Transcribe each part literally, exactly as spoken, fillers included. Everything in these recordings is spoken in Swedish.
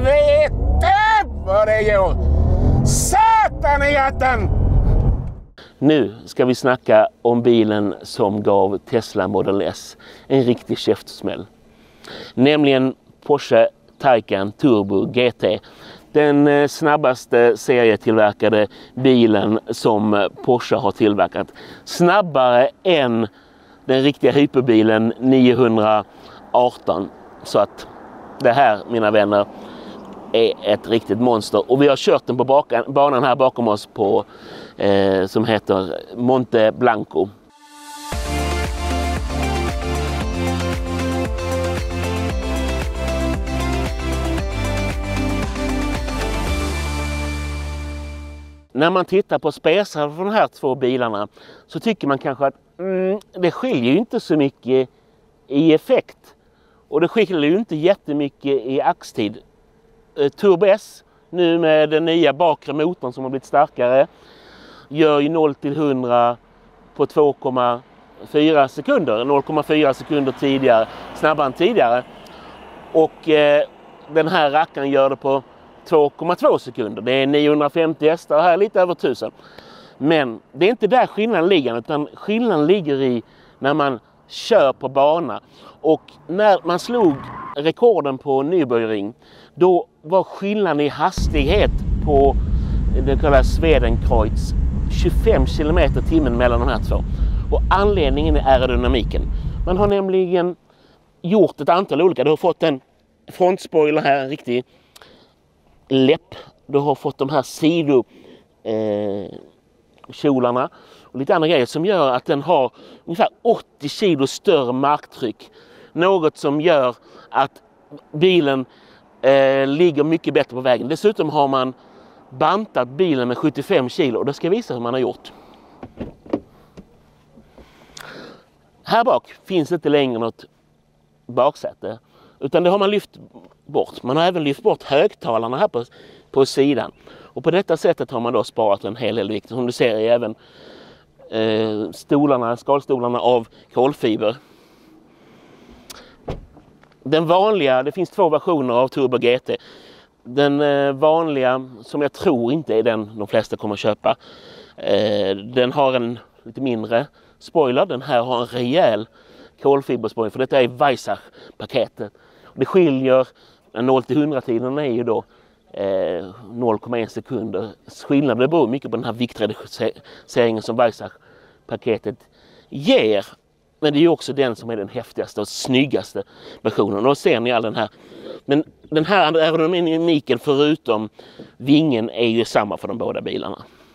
helvete vad det går! Satan i hatten! Nu ska vi snacka om bilen som gav Tesla Model S en riktig käftsmäll. Nämligen Porsche Taycan Turbo G T. Den snabbaste serietillverkade bilen som Porsche har tillverkat. Snabbare än den riktiga hyperbilen niohundraarton. Så att det här, mina vänner, är ett riktigt monster. Och vi har kört den på bakan, banan här bakom oss på eh, som heter Monte Blanco. När man tittar på spesar från de här två bilarna så tycker man kanske att mm, det skiljer ju inte så mycket i effekt. Och det skiljer ju inte jättemycket i axtid. Turbo S, nu med den nya bakre motorn som har blivit starkare, gör ju noll till hundra på två komma fyra sekunder. noll komma fyra sekunder tidigare, snabbare än tidigare. Och eh, den här rackaren gör det på två komma två sekunder. Det är niohundrafemtio hästar här, lite över tusen. Men det är inte där skillnaden ligger, utan skillnaden ligger i när man kör på bana. Och när man slog rekorden på Nürburgring, då var skillnaden i hastighet på det kallas Swedenkreuz tjugofem kilometer i timmen mellan de här två. Och anledningen är aerodynamiken. Man har nämligen gjort ett antal olika. Du har fått en frontspoiler här, en riktig läpp. Du har fått de här sido eh, kjolarna och lite andra grejer som gör att den har ungefär åttio kilo större marktryck. Något som gör att bilen eh, ligger mycket bättre på vägen. Dessutom har man bantat bilen med sjuttiofem kilo och det ska jag visa hur man har gjort. Här bak finns inte längre något baksäte, utan det har man lyft bort. Man har även lyft bort högtalarna här på, på sidan. Och på detta sättet har man då sparat en hel del vikt. Som du ser är även eh, stolarna, skalstolarna av kolfiber. Den vanliga, det finns två versioner av Turbo G T. Den eh, vanliga, som jag tror inte är den de flesta kommer att köpa, eh, den har en lite mindre spoiler. Den här har en rejäl kolfiberspoiler, för detta är Weissach-paketet. Det skiljer, noll till hundra-tiden är ju då eh, noll komma en sekunder. Skillnaden det beror mycket på den här viktreduceringen som Weissach-paketet ger. Men det är ju också den som är den häftigaste och snyggaste versionen. Och då ser ni all den här. Men den här aerodynamiken förutom vingen är ju samma för de båda bilarna.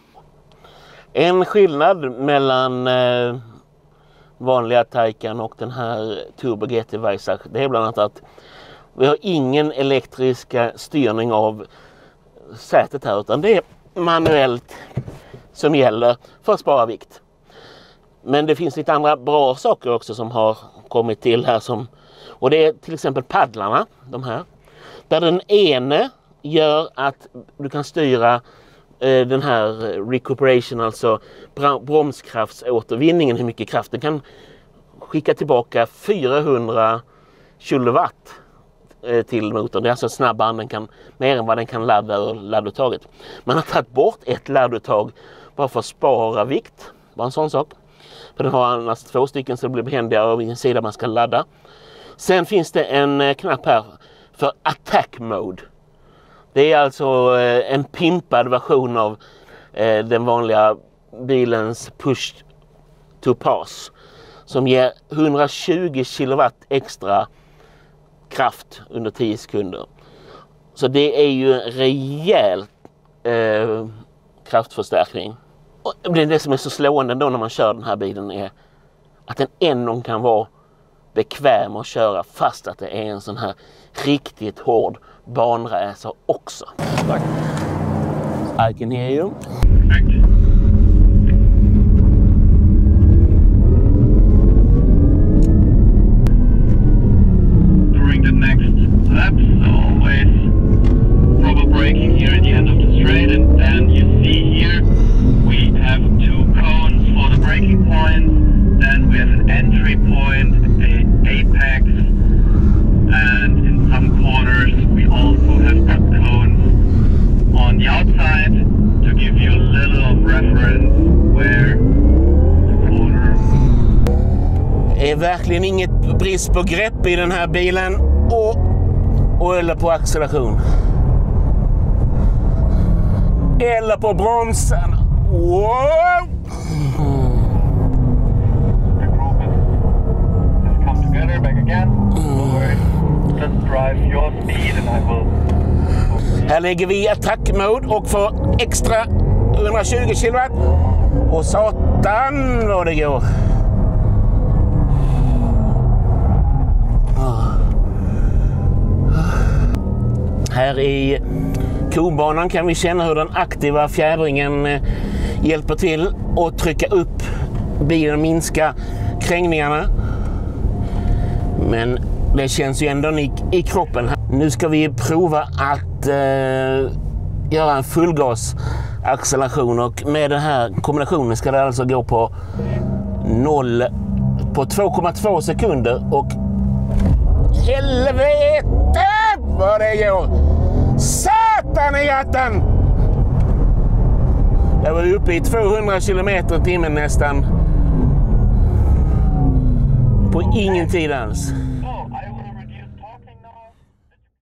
En skillnad mellan eh, vanliga Taycan och den här Turbo G T Weissach, det är bland annat att vi har ingen elektriska styrning av sätet här, utan det är manuellt som gäller för att spara vikt. Men det finns lite andra bra saker också som har kommit till här, som, och det är till exempel paddlarna, de här. Där den ene gör att du kan styra eh, den här recuperation, alltså bromskraftsåtervinningen, hur mycket kraft den kan skicka tillbaka fyrahundra kilowatt eh, till motorn. Det är alltså snabbare än den kan, mer än vad den kan ladda ur ladduttaget. Man har tagit bort ett ladduttag bara för att spara vikt, bara en sån sak. För den har annars två stycken så det blir behändigare av en sida man ska ladda. Sen finns det en eh, knapp här för attack mode. Det är alltså eh, en pimpad version av eh, den vanliga bilens push to pass, som ger hundratjugo kilowatt extra kraft under tio sekunder. Så det är ju en rejäl eh, kraftförstärkning. Och det är det som är så slående då när man kör den här bilen, är att den ändå kan vara bekväm att köra fast att det är en sån här riktigt hård banracer också. Tack. I can hear you. Tack. During the next laps, always proper braking here at the end of the straight, and then you see here we have two cones for the braking point, then we have an entry point, an apex, and in some corners we also have är verkligen inget brist på grepp i den här bilen. Och, och eller på acceleration. Eller på bromsen. Wow! The group has come together back again. Just drive your speed and I will. Här ligger vi i attack-mode och får extra hundratjugo kilowatt. Och satan vad det går. Här i kobanan kan vi känna hur den aktiva fjädringen hjälper till att trycka upp bilen och minska krängningarna. Men det känns ju ändå i, i kroppen. Nu ska vi prova att eh, göra en fullgasacceleration och med den här kombinationen ska det alltså gå på noll på två komma två sekunder och Helvete vad det går! Satan i hatten! Jag var uppe i tvåhundra kilometer i timmen nästan. På ingen tid alls.